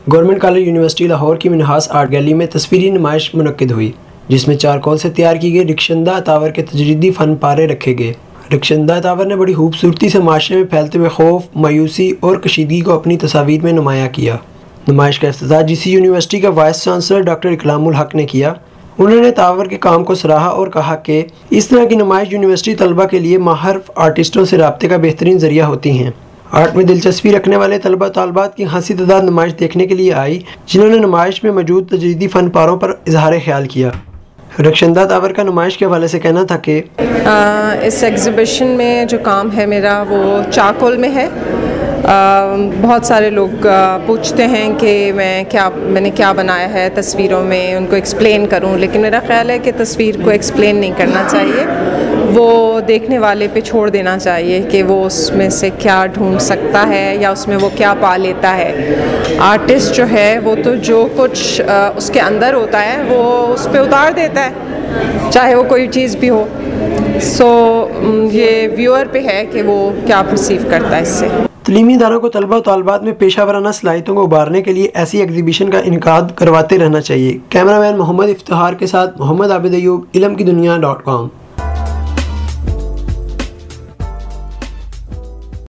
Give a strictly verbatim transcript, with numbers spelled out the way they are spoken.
Government college university Lahore की Minhas art gallery में तस्वीरी नुमाइश मुनक्किद हुई, जिसमें चारकोल से तैयार की गई रिक्शंदा अतावर के तजरीदी फन पारे रखे गए। रिक्शंदा अतावर ने बड़ी खूबसूरती से माशरे में फैलते हुए खौफ, मायूसी और कशीदगी को अपनी तस्वीर में नुमाया किया। नुमाइश का इफ्तिताह जीसी यूनिवर्सिटी का vice chancellor doctor Ikramul Haq ने किया। उन्होंने तावर के काम को सराहा और कहा कि इस तरह की नुमाइश यूनिवर्सिटी तलबा के लिए माहिर आर्टिस्टों से रब्ते का बेहतरीन जरिया होती हैं। आर्ट में दिलचस्पी रखने वाले तलबा तालबात की खासी तादाद नुमाइश देखने के लिए आई, जिन्होंने नुमाइश में मौजूद तजदीदी फ़न पारों पर इजहार ख्याल किया। रिक्शंदा तावर का नुमाइश के हवाले से कहना था कि इस एग्ज़िबिशन में जो काम है मेरा वो चारकोल में है। आ, बहुत सारे लोग आ, पूछते हैं कि मैं क्या मैंने क्या बनाया है तस्वीरों में, उनको एक्सप्लेन करूं, लेकिन मेरा ख़्याल है कि तस्वीर को एक्सप्लेन नहीं करना चाहिए, वो देखने वाले पे छोड़ देना चाहिए कि वो उसमें से क्या ढूंढ सकता है या उसमें वो क्या पा लेता है। आर्टिस्ट जो है वो तो जो कुछ आ, उसके अंदर होता है वो उस पर उतार देता है, चाहे वो कोई चीज़ भी हो। सो so, ये व्यूअर पे है कि वो क्या परसीव करता है इससे। तलीमी इदारों को तलबा और तालबात में पेशा वराना सलाहियतों को उभारने के लिए ऐसी एग्जीबिशन का इनकाद करवाते रहना चाहिए। कैमरामैन मोहम्मद इफ्तिखार के साथ मोहम्मद आबिद अयूब, इल्म की दुनिया डॉट कॉम।